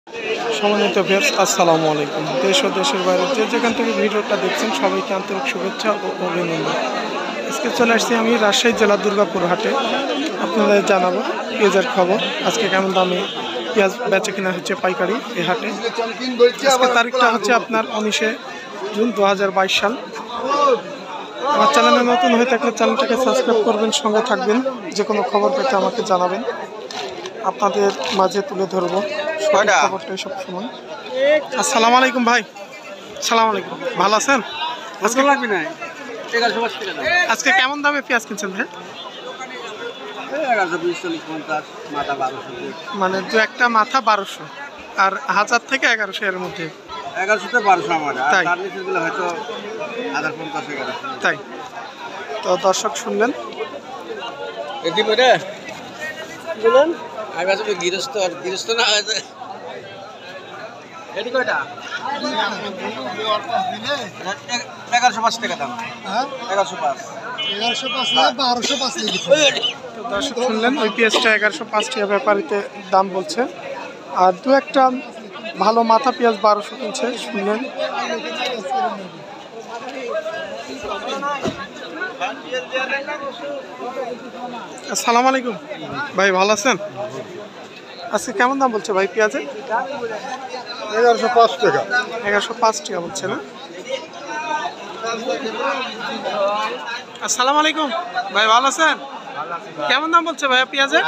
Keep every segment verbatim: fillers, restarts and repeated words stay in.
সম্মানিত ভিউয়ার্স, আসসালামু আলাইকুম। দেশ ও দেশের বাইরে যে যেখান থেকে ভিডিওটা দেখছেন সবাইকে আন্তরিক শুভেচ্ছা ও অভিনন্দন। আজকে চলে আসছি আমি রাজশাহী জেলার দুর্গাপুর হাটে। আপনাদের জানাবো পেঁয়াজের খবর, আজকে কেমন দামে পেঁয়াজ বেচে কিনা হচ্ছে পাইকারি এই হাটে। আজকে তারিখটা হচ্ছে আপনার উনিশে জুন দু হাজার বাইশ সাল। আমার চ্যানেলে নতুন হয়ে থাকলে চ্যানেলটাকে সাবস্ক্রাইব করবেন, সঙ্গে থাকবেন। যে কোনো খবর পেতে আমাকে জানাবেন, আপনাদের মাঝে তুলে ধরবো খবরটাই সব সময়। আসসালামু আলাইকুম ভাই। সালাম আলাইকুম, ভালো আছেন? আজকে লাগবে না, আজকে কেমন দামে পেঁয়াজ কিনছেন ভাই? মানে দু একটা মাথা বারোশো আর হাজার থেকে এগারোশো এর মধ্যে। এগারোশো থেকে বারোশো আমার, তাই হয়তো হাজার পঞ্চাশ এগারোশো। তাই তো দর্শক শুনলেন, বলুন গৃহস্থ আর গৃহস্থ না এগারোশো পাঁচ টাকা দাম। এগারোশো পাঁচ এগারোশো পাঁচ বারোশো পাঁচ। দর্শক শুনলেন, ওই পেঁয়াজটা এগারোশো পাঁচ টাকা ব্যাপারীতে দাম বলছে, আর দু একটা ভালো মাথা পেঁয়াজ বারোশো কিনছে। শুনলেন, আসসালামু আলাইকুম ভাই, ভালো আছেন? আজকে কেমন দাম বলছে ভাই পেঁয়াজের? এগারোশো পাঁচ টাকা। এগারোশো পাঁচ টাকা বলছে না? আসসালামু আলাইকুম ভাই, ভালো আছেন? কেমন দাম বলছে ভাইয়া পেঁয়াজের?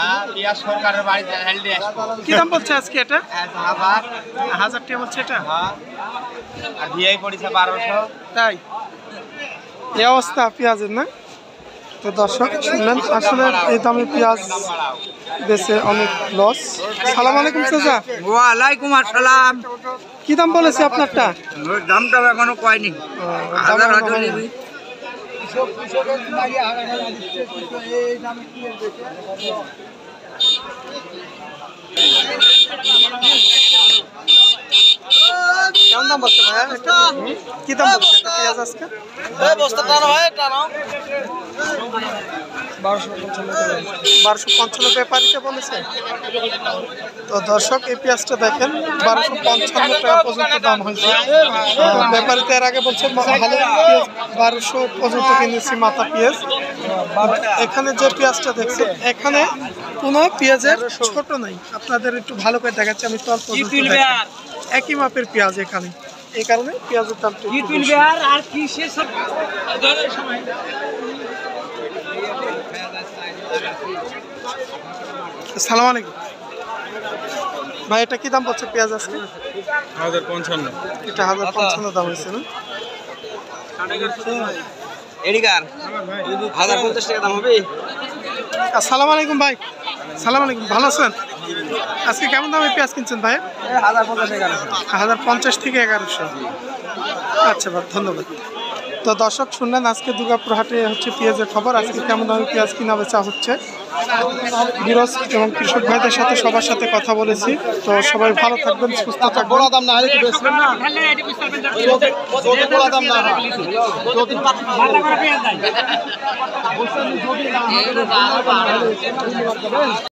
কি দাম বলছে আজকে এটা? হাজার টাকা বলছে এটা। তাই এই অবস্থা পেঁয়াজের না? তো দর্শক শুনলেন, আসলে এই দামে পেঁয়াজ বেচে অনেক লস। সালাম আলাইকুম চাচা। ওয়ালাইকুম আসসালাম। কি দাম বলেছে আপনারটা? দামটা এখনো কয়নি। কেমন দাম বলছে ভাইয়া? কি দাম বলছে পেঁয়াজ আজকে? বারোশো পঞ্চান্ন ব্যাপারীতে বলেছে। তো দর্শক এই পেঁয়াজটা দেখেন, বারোশো পঞ্চান্ন টাকা পর্যন্ত দাম হয়েছে। ব্যাপারীতে এর আগে বলছে ভালো পেঁয়াজ বারোশো পর্যন্ত কিনেছি মাথা পেঁয়াজ। এখানে যে পেঁয়াজটা দেখছেন, এখানে কোনো পেঁয়াজের ছোট নাই। আপনাদের একটু ভালো করে দেখাচ্ছি আমি, তল পর্যন্ত একই মাপের পেঁয়াজ এখানে, এই কারণে পেঁয়াজের দাম। আসসালামু আলাইকুম ভাই, এটা কি দাম বলছে পেঁয়াজ আজকে? হাজার পঞ্চান্ন। এটা হাজার পঞ্চান্ন দাম হয়েছে না? হাজার পঞ্চাশ টাকা দাম হবে। আসসালামু আলাইকুম ভাই। সালাম আলাইকুম, ভালো আছেন? আজকে কেমন দামে পেঁয়াজ কিনছেন ভাই? হাজার পঞ্চাশ এগারোশো। হাজার পঞ্চাশ থেকে এগারোশো। আচ্ছা ভাই, ধন্যবাদ। তো দর্শক শুনলেন, আজকে দুর্গাপুর হাটে হচ্ছে পেঁয়াজের খবর। আজকে কেমন দামে পেঁয়াজ কিনা বেচা হচ্ছে, বিরোধ এবং কৃষক ভাইদের সাথে সবার সাথে কথা বলেছি। তো সবাই ভালো থাকবেন, সুস্থ থাকবেন। দাম না